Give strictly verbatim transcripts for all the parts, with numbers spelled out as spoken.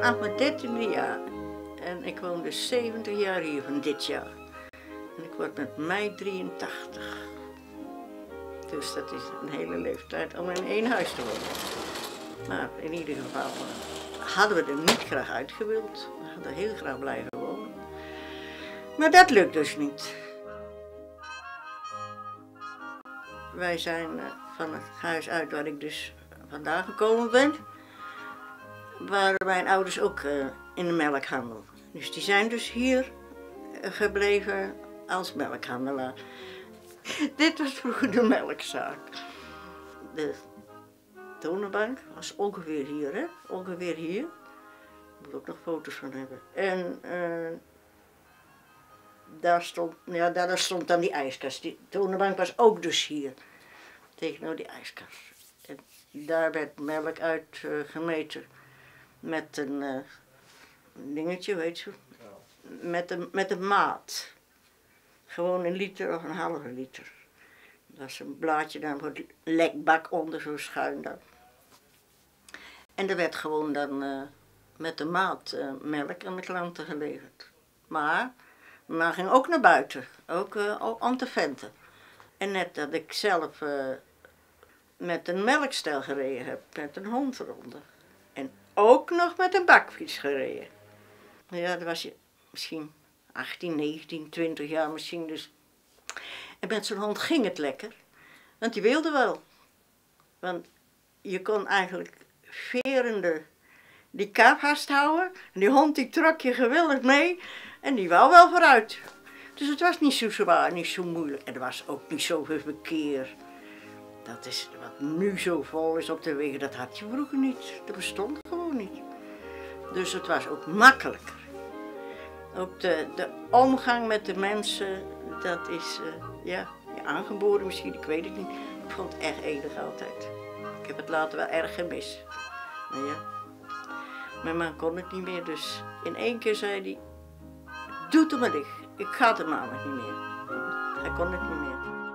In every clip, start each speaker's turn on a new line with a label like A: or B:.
A: vanaf mijn dertiende jaar. En ik woon dus zeventig jaar hier van dit jaar. En ik word met mei drieëntachtig. Dus dat is een hele leeftijd om in één huis te wonen. Maar in ieder geval hadden we er niet graag uitgewild. We hadden heel graag blijven wonen. Maar dat lukt dus niet. Wij zijn van het huis uit waar ik dus vandaan gekomen ben, waren mijn ouders ook in de melkhandel. Dus die zijn dus hier gebleven als melkhandelaar. Dit was vroeger de melkzaak. De toonbank was ongeveer hier, hè? Ongeveer hier. Ik moet ook nog foto's van hebben. En uh, daar, stond, ja, daar stond dan die ijskast. Die toonbank was ook dus hier, tegenover die ijskast. En daar werd melk uit uh, gemeten met een uh, dingetje, weet je, met een, met een maat. Gewoon een liter of een halve liter. Er was een blaadje dan voor het lekbak onder, zo schuin dan. En er werd gewoon dan uh, met de maat uh, melk aan de klanten geleverd. Maar, maar ging ook naar buiten, ook uh, om te venten. En net dat ik zelf uh, met een melkstel gereden heb, met een hond eronder. En ook nog met een bakfiets gereden. Ja, dat was je misschien achttien, negentien, twintig jaar misschien dus. En met zo'n hond ging het lekker, want die wilde wel. Want je kon eigenlijk verende die kaap vasthouden. En die hond die trok je gewillig mee en die wou wel vooruit. Dus het was niet zo zwaar, niet zo moeilijk. En er was ook niet zoveel verkeer. Dat is wat nu zo vol is op de wegen, dat had je vroeger niet. Dat bestond gewoon niet. Dus het was ook makkelijker. Ook de, de omgang met de mensen, dat is uh, ja, aangeboren misschien, ik weet het niet. Ik vond het erg enig altijd. Ik heb het later wel erg gemist. Maar ja, mijn man kon het niet meer, dus in één keer zei hij, doe het maar dicht, ik ga het er maandag niet meer. Hij kon het niet meer.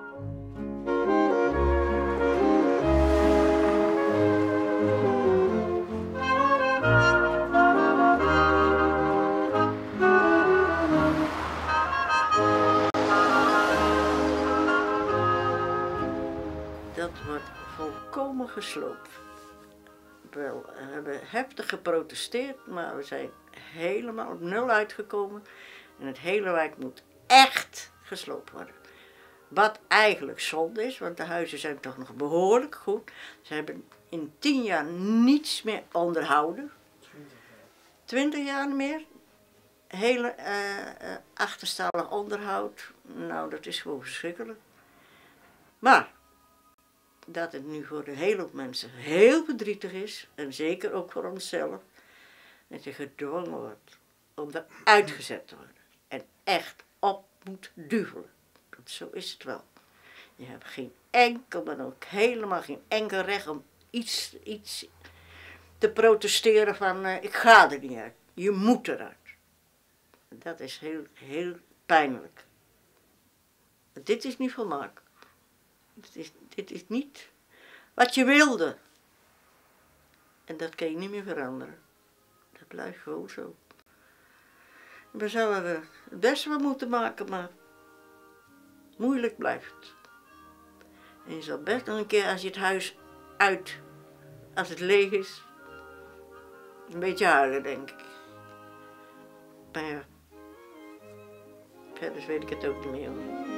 A: Dat wordt volkomen gesloopt. We hebben heftig geprotesteerd, maar we zijn helemaal op nul uitgekomen. En het hele wijk moet echt gesloopt worden. Wat eigenlijk zonde is, want de huizen zijn toch nog behoorlijk goed. Ze hebben in tien jaar niets meer onderhouden. Twintig jaar meer. Hele uh, uh, achterstallig onderhoud. Nou, dat is gewoon verschrikkelijk. Maar dat het nu voor een hele hoop mensen heel verdrietig is, en zeker ook voor onszelf, dat je gedwongen wordt om eruit gezet te worden. En echt op moet duvelen. Want zo is het wel. Je hebt geen enkel, maar ook helemaal geen enkel recht om iets, iets te protesteren van uh, ik ga er niet uit. Je moet eruit. Dat is heel, heel pijnlijk. Dit is niet volmaakt. Dit is, dit is niet wat je wilde. En dat kan je niet meer veranderen. Dat blijft gewoon zo. We zouden er het beste van moeten maken, maar moeilijk blijft het. En je zal best nog een keer als je het huis uit, als het leeg is, een beetje huilen, denk ik. Maar ja, verder weet ik het ook niet meer.